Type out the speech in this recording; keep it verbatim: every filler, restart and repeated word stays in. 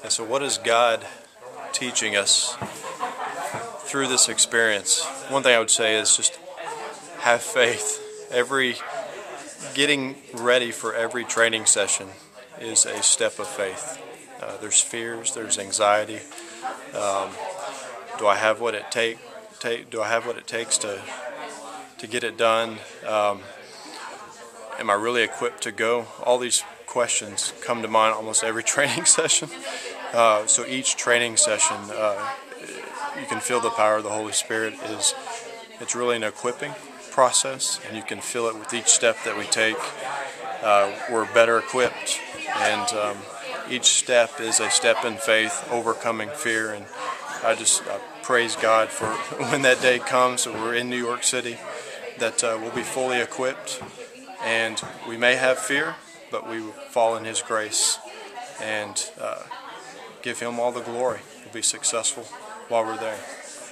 And so what is God teaching us through this experience? One thing I would say is just have faith. Every getting ready for every training session is a step of faith. Uh, there's fears, there's anxiety. Um, do I have what it take? Take do I have what it takes to to get it done? Um, am I really equipped to go? All these questions come to mind almost every training session. Uh, so each training session, uh, you can feel the power of the Holy Spirit. Is it's really an equipping process, and you can feel it with each step that we take. Uh, we're better equipped, and um, each step is a step in faith, overcoming fear. And I just I praise God for when that day comes that we're in New York City, that uh, we'll be fully equipped, and we may have fear, but we will fall in His grace and uh, give Him all the glory. We'll be successful while we're there.